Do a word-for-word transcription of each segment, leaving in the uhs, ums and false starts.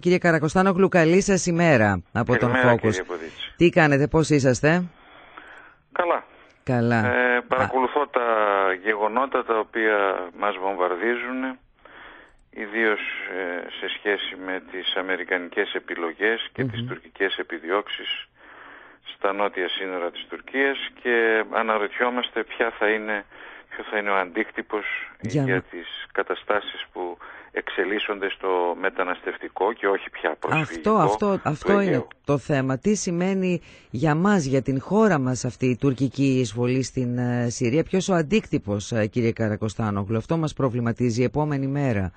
Κύριε Καρακοστάνογλου, καλή σας ημέρα από τον Focus. Τι κάνετε, πώς είσαστε? Καλά. Καλά. Ε, παρακολουθώ Α... τα γεγονότα τα οποία μας βομβαρδίζουν, ιδίως ε, σε σχέση με τις αμερικανικές επιλογές και mm-hmm. τις τουρκικές επιδιώξεις στα νότια σύνορα της Τουρκίας, και αναρωτιόμαστε ποια θα είναι, ποιο θα είναι ο αντίκτυπος για, για τις καταστάσεις που εξελίσσονται στο μεταναστευτικό και όχι πια προσφυγικό. Αυτό, αυτό, αυτό είναι το θέμα. Τι σημαίνει για μας, για την χώρα μας, αυτή η τουρκική εισβολή στην uh, Συρία? Ποιος ο αντίκτυπος, uh, κύριε Καρακοστάνογλου? Αυτό μας προβληματίζει η επόμενη μέρα.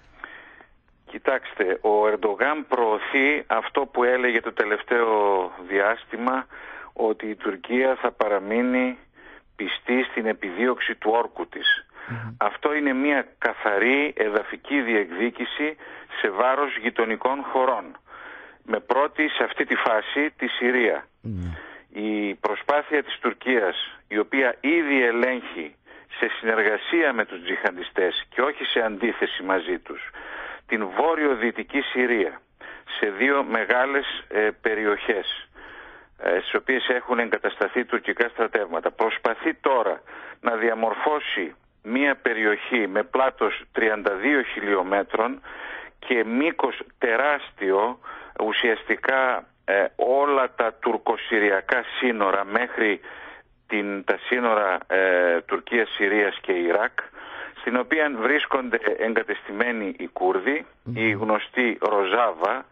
Κοιτάξτε, ο Ερντογάν προωθεί αυτό που έλεγε το τελευταίο διάστημα, ότι η Τουρκία θα παραμείνει πιστή στην επιδίωξη του όρκου της. Mm-hmm. Αυτό είναι μια καθαρή εδαφική διεκδίκηση σε βάρος γειτονικών χωρών, με πρώτη σε αυτή τη φάση τη Συρία. Mm-hmm. Η προσπάθεια της Τουρκίας, η οποία ήδη ελέγχει σε συνεργασία με τους τζιχαντιστές και όχι σε αντίθεση μαζί τους την βόρειο-δυτική Συρία, σε δύο μεγάλες ε, περιοχές ε, στις οποίες έχουν εγκατασταθεί τουρκικά στρατεύματα, προσπαθεί τώρα να διαμορφώσει μία περιοχή με πλάτος τριάντα δύο χιλιόμετρων και μήκος τεράστιο, ουσιαστικά ε, όλα τα τουρκοσυριακά σύνορα μέχρι την, τα σύνορα ε, Τουρκίας, Συρίας και Ιράκ, στην οποία βρίσκονται εγκατεστημένοι οι Κούρδοι, mm-hmm. η γνωστή Ροζάβα,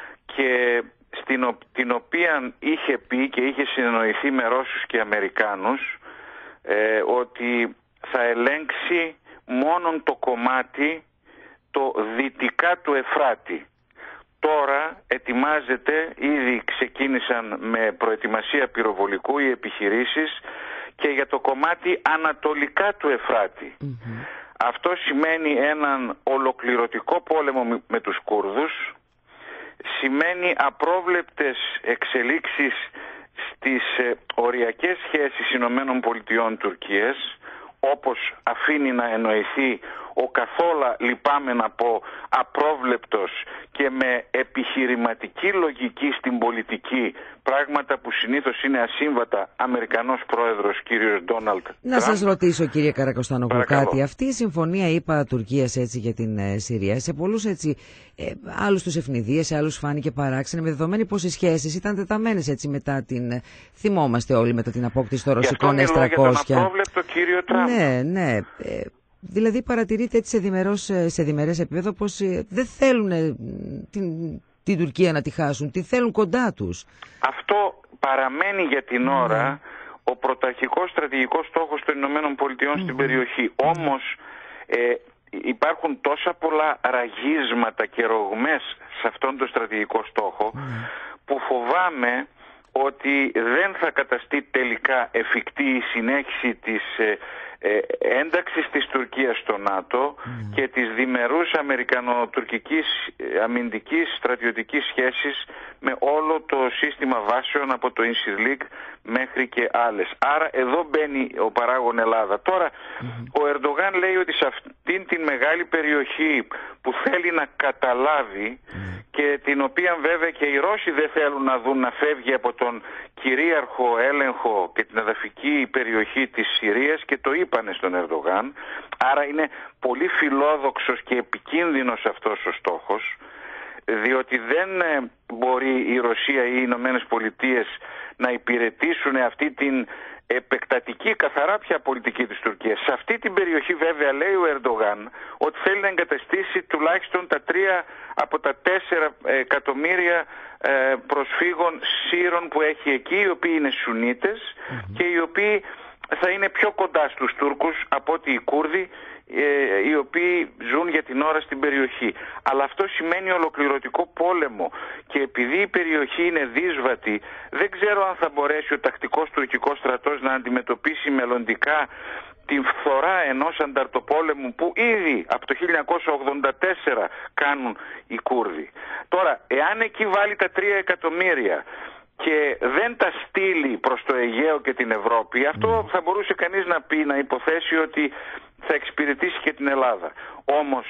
και στην, την οποία είχε πει και είχε συνεννοηθεί με Ρώσους και Αμερικάνους ε, ότι θα ελέγξει μόνον το κομμάτι το δυτικά του Εφράτη. Τώρα ετοιμάζεται, ήδη ξεκίνησαν με προετοιμασία πυροβολικού οι επιχειρήσεις και για το κομμάτι ανατολικά του Εφράτη. Mm-hmm. Αυτό σημαίνει έναν ολοκληρωτικό πόλεμο με τους Κούρδους, σημαίνει απρόβλεπτες εξελίξεις στις ε, οριακές σχέσεις Ηνωμένων Πολιτειών Τουρκίας, όπως αφήνει να εννοηθεί ο καθόλου λυπάμαι να πω απρόβλεπτος και με επιχειρηματική λογική στην πολιτική, πράγματα που συνήθως είναι ασύμβατα, Αμερικανός πρόεδρος κύριος Ντόναλντ Τραμπ. Να σας ρωτήσω, κύριε Καρακοστάνογλου, κάτι. Αυτή η συμφωνία ΗΠΑ Τουρκίας έτσι για την ε, Συρία, σε πολλούς έτσι ε, άλλους τους ευνηδίες, σε άλλους φάνηκε παράξενη, με δεδομένη πως οι σχέσεις ήταν τεταμένες έτσι μετά την, ε, θυμόμαστε όλοι, μετά την απόκτηση των ρωσικών ες τριακόσια. Για τον απρόβλεπτο κύριο Τραμπ. Ναι, ναι. Ε, Δηλαδή παρατηρείται έτσι σε, διμερός, σε διμερές επίπεδο πως ε, δεν θέλουν ε, την, την Τουρκία να τη χάσουν, τη θέλουν κοντά τους. Αυτό παραμένει για την mm. ώρα ο πρωταρχικός στρατηγικός στόχος των Ηνωμένων Πολιτειών mm. στην περιοχή. Mm. Όμως ε, υπάρχουν τόσα πολλά ραγίσματα και ρογμές σε αυτόν τον στρατηγικό στόχο mm. που φοβάμαι ότι δεν θα καταστεί τελικά εφικτή η συνέχιση της ε, ε, ένταξης της Τουρκίας στο ΝΑΤΟ mm. και της διμερούς αμερικανο-τουρκικής αμυντικής στρατιωτικής σχέσης με όλο το σύστημα βάσεων από το Ινσιρλίκ μέχρι και άλλες. Άρα εδώ μπαίνει ο παράγων Ελλάδα. Τώρα mm. ο Ερντογάν λέει ότι σε αυτήν την μεγάλη περιοχή που θέλει να καταλάβει mm. και την οποία βέβαια και οι Ρώσοι δεν θέλουν να δουν να φεύγει από τον κυρίαρχο έλεγχο και την εδαφική περιοχή της Συρίας, και το είπανε στον Ερντογάν, άρα είναι πολύ φιλόδοξος και επικίνδυνος αυτός ο στόχος, διότι δεν μπορεί η Ρωσία ή οι Ηνωμένες Πολιτείες να υπηρετήσουν αυτή την επεκτατική καθαρά πια πολιτική της Τουρκίας. Σε αυτή την περιοχή βέβαια λέει ο Ερντογάν ότι θέλει να εγκαταστήσει τουλάχιστον τα τρία από τα τέσσερα εκατομμύρια προσφύγων Σύρων που έχει εκεί, οι οποίοι είναι Σουνίτες mm-hmm. και οι οποίοι θα είναι πιο κοντά στους Τούρκους από ότι οι Κούρδοι, οι οποίοι ζουν για την ώρα στην περιοχή. Αλλά αυτό σημαίνει ολοκληρωτικό πόλεμο, και επειδή η περιοχή είναι δύσβατη, δεν ξέρω αν θα μπορέσει ο τακτικός τουρκικός στρατός να αντιμετωπίσει μελλοντικά την φθορά ενός ανταρτοπόλεμου που ήδη από το χίλια εννιακόσια ογδόντα τέσσερα κάνουν οι Κούρδοι. Τώρα, εάν εκεί βάλει τα τρία εκατομμύρια και δεν τα στείλει προς το Αιγαίο και την Ευρώπη, αυτό θα μπορούσε κανείς να πει, να υποθέσει ότι θα εξυπηρετήσει και την Ελλάδα. Όμως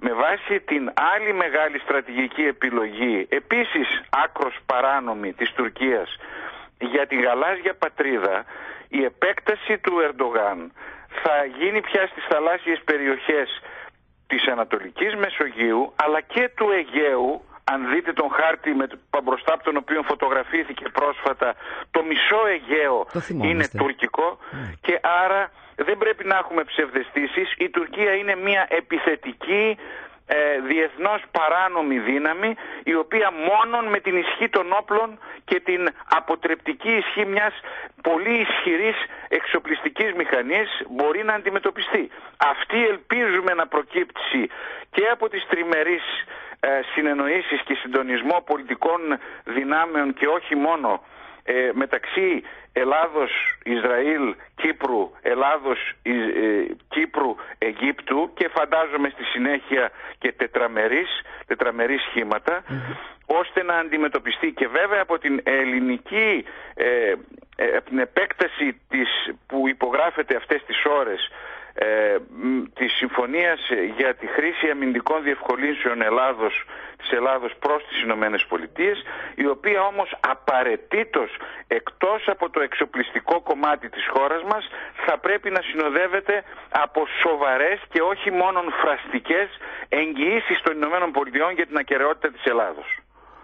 με βάση την άλλη μεγάλη στρατηγική επιλογή, επίσης άκρος παράνομη της Τουρκίας, για τη γαλάζια πατρίδα, η επέκταση του Ερντογάν θα γίνει πια στις θαλάσσιες περιοχές της Ανατολικής Μεσογείου αλλά και του Αιγαίου. Αν δείτε τον χάρτη με, μπροστά από τον οποίο φωτογραφήθηκε πρόσφατα, το μισό Αιγαίο είναι τουρκικό mm. και άρα δεν πρέπει να έχουμε ψευδαισθήσεις. Η Τουρκία είναι μια επιθετική ε, διεθνώς παράνομη δύναμη, η οποία μόνον με την ισχύ των όπλων και την αποτρεπτική ισχύ μιας πολύ ισχυρής εξοπλιστικής μηχανής μπορεί να αντιμετωπιστεί. Αυτή ελπίζουμε να προκύψει και από τις τριμερείς συνεννοήσεις και συντονισμό πολιτικών δυνάμεων και όχι μόνο ε, μεταξύ Ελλάδος, Ισραήλ, Κύπρου, Ελλάδος, ε, Κύπρου, Αιγύπτου και φαντάζομαι στη συνέχεια και τετραμερείς, τετραμερείς σχήματα mm-hmm. ώστε να αντιμετωπιστεί και βέβαια από την ελληνική ε, ε, την επέκταση της, που υπογράφεται αυτές τις ώρες Ε, της συμφωνίας για τη χρήση αμυντικών διευκολύνσεων Ελλάδος, της Ελλάδος προς τις Ηνωμένες Πολιτείες, η οποία όμως απαραίτητος εκτός από το εξοπλιστικό κομμάτι της χώρας μας θα πρέπει να συνοδεύεται από σοβαρές και όχι μόνο φραστικές εγγυήσεις των Ηνωμένων Πολιτειών για την ακεραιότητα της Ελλάδος.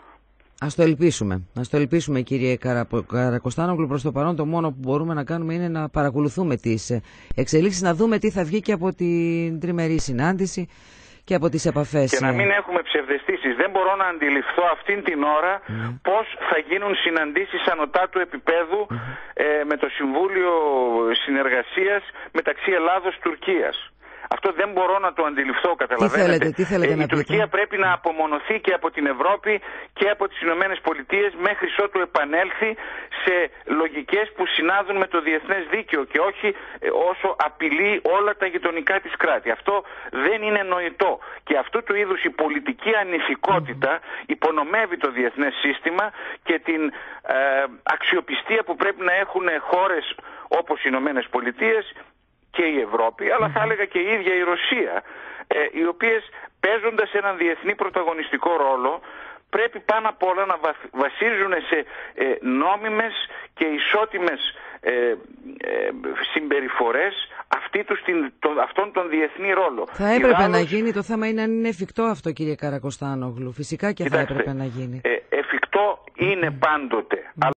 Ας το ελπίσουμε. Ας το ελπίσουμε, κύριε Καρακοστάνογλου. Προς το παρόν το μόνο που μπορούμε να κάνουμε είναι να παρακολουθούμε τις εξελίξεις, να δούμε τι θα βγει και από την τριμερή συνάντηση και από τις επαφές. Και να μην έχουμε ψευδαισθήσεις. Δεν μπορώ να αντιληφθώ αυτήν την ώρα mm. πώς θα γίνουν συναντήσεις ανωτάτου επίπεδου mm. ε, με το Συμβούλιο Συνεργασίας μεταξύ Ελλάδος-Τουρκίας. Αυτό δεν μπορώ να το αντιληφθώ, καταλαβαίνετε. Τι θέλετε, τι θέλετε ε, να η Τουρκία πείτε. πρέπει να απομονωθεί και από την Ευρώπη και από τις Ηνωμένες Πολιτείες μέχρι ότου επανέλθει σε λογικές που συνάδουν με το διεθνές δίκαιο και όχι ε, όσο απειλεί όλα τα γειτονικά της κράτη. Αυτό δεν είναι νοητό. Και αυτού του είδους η πολιτική ανηθικότητα mm. υπονομεύει το διεθνές σύστημα και την ε, αξιοπιστία που πρέπει να έχουν χώρες όπως οι Ηνωμένες Πολιτείες και η Ευρώπη, αλλά θα έλεγα και η ίδια η Ρωσία, ε, οι οποίες παίζοντας έναν διεθνή πρωταγωνιστικό ρόλο πρέπει πάνω απ' όλα να βασίζουν σε ε, νόμιμες και ισότιμες ε, ε, συμπεριφορές αυτή τους, την, το, αυτόν τον διεθνή ρόλο. Θα έπρεπε Ιδάλλως, να γίνει, το θέμα είναι αν είναι εφικτό αυτό, κύριε Καρακοστάνογλου. Φυσικά και κοιτάξτε, θα έπρεπε να γίνει. Ε, εφικτό είναι πάντοτε.